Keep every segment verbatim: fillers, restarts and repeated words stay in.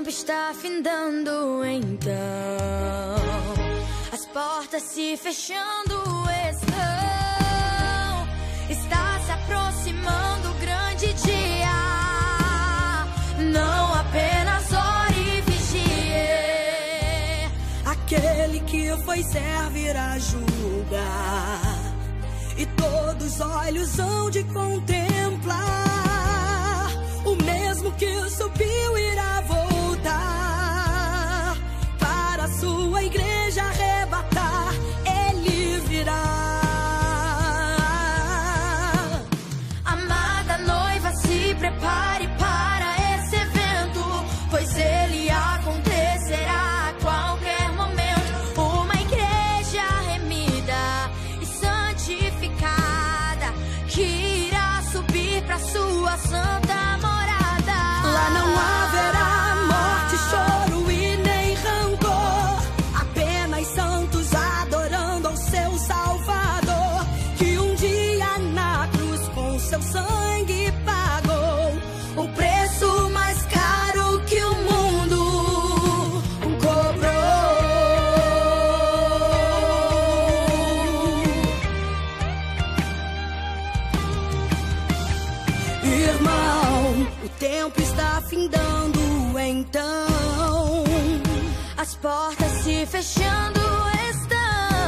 tempo está findando, então as portas se fechando estão. Está se aproximando o grande dia. Não apenas ore e vigie. Aquele que foi servir a julgar, e todos os olhos hão de contemplar. O mesmo que subiu irá voltar para a sua igreja arrebatar. Ele virá. Amada noiva, se prepare para esse evento, pois ele acontecerá a qualquer momento. Uma igreja remida e santificada que irá subir para sua santa morada. Lá não haverá morte, choro e nem rancor, apenas santos adorando ao seu Salvador, que um dia na cruz com seu sangue pagou o preço mais caro que o mundo cobrou. Irmão, o tempo está findando, então As portas se fechando estão.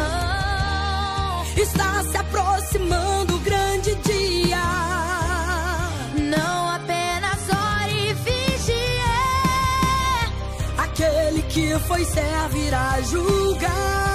está se aproximando o grande dia. Não apenas ore e vigie. Aquele que foi servir a julgar,